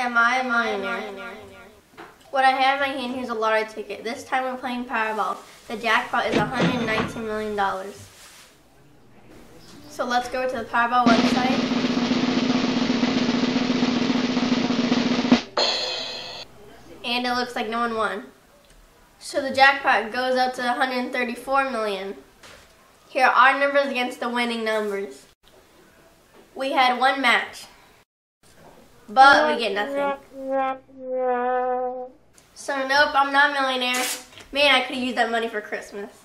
Am I a millionaire? What I have in my hand here is a lottery ticket. This time we're playing Powerball. The jackpot is $119 million. So let's go to the Powerball website. And it looks like no one won. So the jackpot goes up to $134 million. Here are our numbers against the winning numbers. We had one match, but we get nothing. So nope, I'm not a millionaire. Man, I could have used that money for Christmas.